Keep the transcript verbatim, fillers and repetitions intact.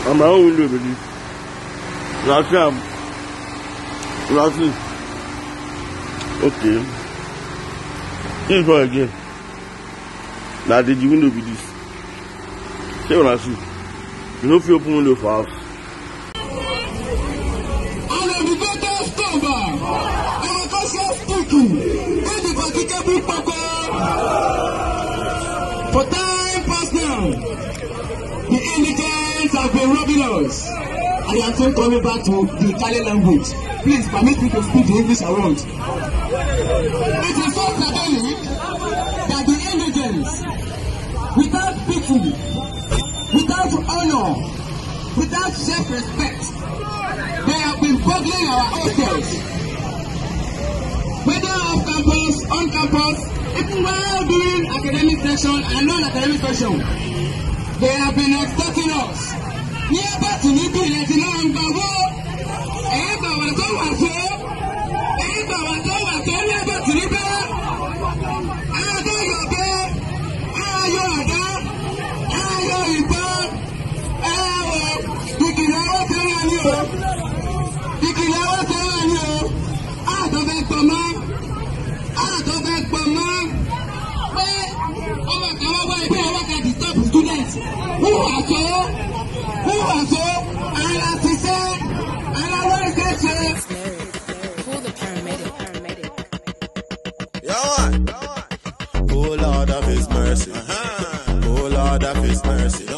I'm my own window, baby. Last time. Last week. Okay. This one again. Now did the window be this? Say what I see. You know if you open window for house. I'm a better stopper. I'm a cautious speaking. And the particular papa. For time past now, the indigents have been robbing us. I am still coming back to the Kali language. Please permit me to speak the English around. It is so pathetic that the indigents, without pity, without honor, without self-respect, they have been burgling our hostels. Whether off campus, on campus, even while doing academic session and non-academic session, they have been extorting us. Nearby to me, let you know I'm Babo. And Baba don't want to. And Baba don't want to. Nearby to me, I know your bed. I know your dad. I know your dad. I know. You can never tell you. You can never tell you. I don't make for man. I don't make for man. Oh my God, why do I work at the top students? Who are so? Who are so? And as he said, and I want to say, call the paramedic. Paramedic. Yeah, what? Oh Lord of His mercy. Uh-huh. Oh Lord of His mercy.